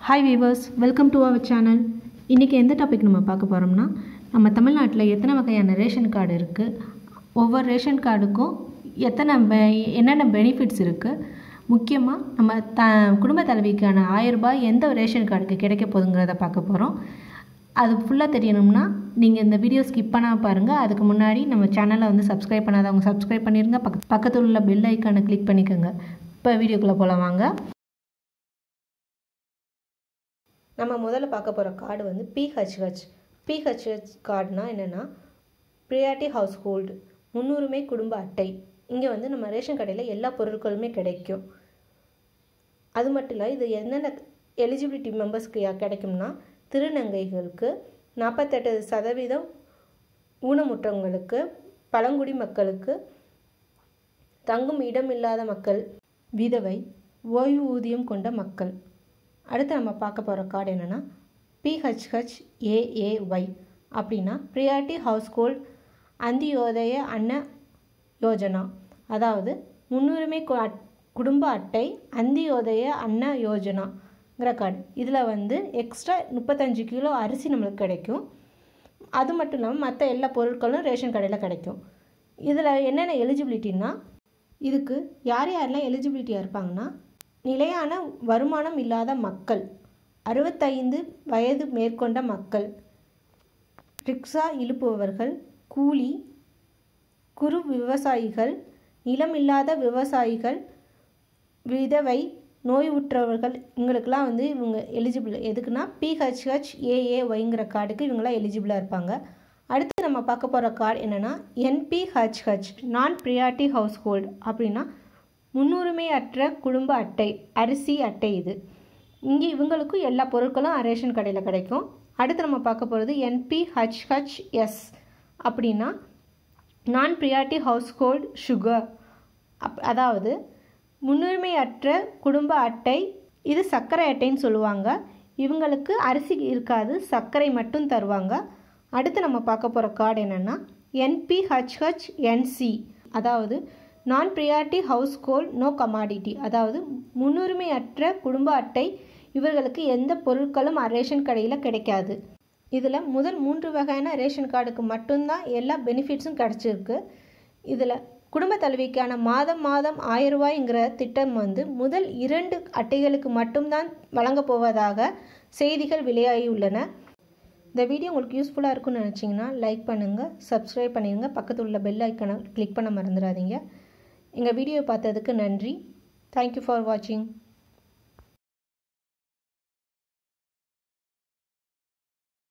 Hi viewers, welcome to our channel. இன்றைக்கி எந்த topic நம்ம பார்க்க போகிறோம்னா, நம்ம தமிழ்நாட்டில் எத்தனை வகையான ரேஷன் கார்டு இருக்குது, ஒவ்வொரு ரேஷன் கார்டுக்கும் என்னென்ன பெனிஃபிட்ஸ் இருக்குது, முக்கியமாக நம்ம குடும்ப தலைவிக்கான 1000 ரூபாய் எந்த ரேஷன் கார்டுக்கு கிடைக்க போகுதுங்கிறத பார்க்க போகிறோம். அது ஃபுல்லாக தெரியணும்னா நீங்கள் இந்த வீடியோ ஸ்கிப் பண்ணாமல் பாருங்கள். அதுக்கு முன்னாடி நம்ம சேனலை சப்ஸ்கிரைப் பண்ணாதவங்க சப்ஸ்கிரைப் பண்ணிடுங்க. பக்கத்தில் உள்ள பெல் ஐக்கானை கிளிக் பண்ணிக்கோங்க. இப்போ வீடியோக்குள்ளே போகலாம் வாங்க. நம்ம முதல்ல பார்க்க போகிற கார்டு பிஹெச்ஹெச் கார்டுனா என்னென்னா, ப்ரியாரிட்டி ஹவுஸ் ஹோல்டு, முன்னுரிமை குடும்ப அட்டை. இங்கே நம்ம ரேஷன் கடையில் எல்லா பொருட்களுமே கிடைக்கும். அது மட்டும் இல்லை, இது என்னென்ன எலிஜிபிலிட்டி மெம்பர்ஸ்க்கு கிடைக்கும்னா, திருநங்கைகளுக்கு 48% ஊனமுற்றவங்களுக்கு, பழங்குடி மக்களுக்கு, தங்கும் இடமில்லாத மக்கள், விதவை, ஓய்வூதியம் கொண்ட மக்கள். அடுத்து நம்ம பார்க்க போகிற கார்டு என்னென்னா PHHAAY அப்படின்னா ப்ரியாரிட்டி ஹவுஸ் ஹோல்ட் அந்தியோதய அன்ன யோஜனா, அதாவது முன்னுரிமை குடும்ப அட்டை அந்தியோதய அன்ன யோஜனாங்கிற கார்டு. இதில் எக்ஸ்ட்ரா 35 கிலோ அரிசி நம்மளுக்கு கிடைக்கும். அது மட்டும் இல்லாமல் மற்ற எல்லா பொருட்களும் ரேஷன் கடையில் கிடைக்கும். இதில் என்னென்ன எலிஜிபிலிட்டின்னா, இதுக்கு யாரெல்லாம் எலிஜிபிலிட்டியாக இருப்பாங்கன்னா, நிலையான வருமானம் இல்லாத மக்கள், 65 வயது மேற்கொண்ட மக்கள், ரிக்ஷா இழுப்பவர்கள், கூலி, குறு விவசாயிகள், நிலமில்லாத விவசாயிகள், விதவை, நோயுற்றவர்கள். இவங்களுக்கெல்லாம் இவங்க எலிஜிபிள். எதுக்குன்னா PHHAAYங்கிற கார்டுக்கு இவங்களாம் எலிஜிபிளாக இருப்பாங்க. அடுத்து நம்ம பார்க்க போகிற கார்டு என்னென்னா NPHH, நான் ப்ரியாரிட்டி ஹவுஸ் ஹோல்டு அப்படின்னா முன்னுரிமையற்ற குடும்ப அட்டை, அரிசி அட்டை. இது இங்கே இவங்களுக்கும் எல்லா பொருட்களும் ரேஷன் கடையில் கிடைக்கும். அடுத்து நம்ம பார்க்க போகிறது NPHHS அப்படின்னா நான் ப்ரியாரிட்டி ஹவுஸ் ஹோல்டு சுகர், அதாவது முன்னுரிமையற்ற குடும்ப அட்டை. இது சர்க்கரை அட்டைன்னு சொல்லுவாங்க. இவங்களுக்கு அரிசி இருக்காது, சர்க்கரை மட்டும் தருவாங்க. அடுத்து நம்ம பார்க்க போகிற கார்டு என்னென்னா NPHHNC, அதாவது non priority household no commodity, அதாவது முன்னுரிமையற்ற குடும்ப அட்டை. இவர்களுக்கு எந்த பொருட்களும் ரேஷன் கடையில் கிடைக்காது. இதில் முதல் 3 வகையான ரேஷன் கார்டுக்கு மட்டும்தான் எல்லா பெனிஃபிட்ஸும் கிடச்சிருக்கு. இதில் குடும்ப தலைவிக்கான மாதம் 1000 ரூபாய்ங்கிற திட்டம் முதல் 2 அட்டைகளுக்கு மட்டும்தான் வழங்கப் போவதாக செய்திகள் வெளியாகியுள்ளன. இந்த வீடியோ உங்களுக்கு யூஸ்ஃபுல்லாக இருக்குன்னு நினச்சிங்கன்னா லைக் பண்ணுங்கள், சப்ஸ்கிரைப் பண்ணிடுங்க, பக்கத்தில் உள்ள பெல் ஐக்கனை கிளிக் பண்ண மறந்துடாதீங்க. எங்கள் வீடியோ பார்த்ததுக்கு நன்றி. தேங்க்யூ ஃபார் வாட்சிங்.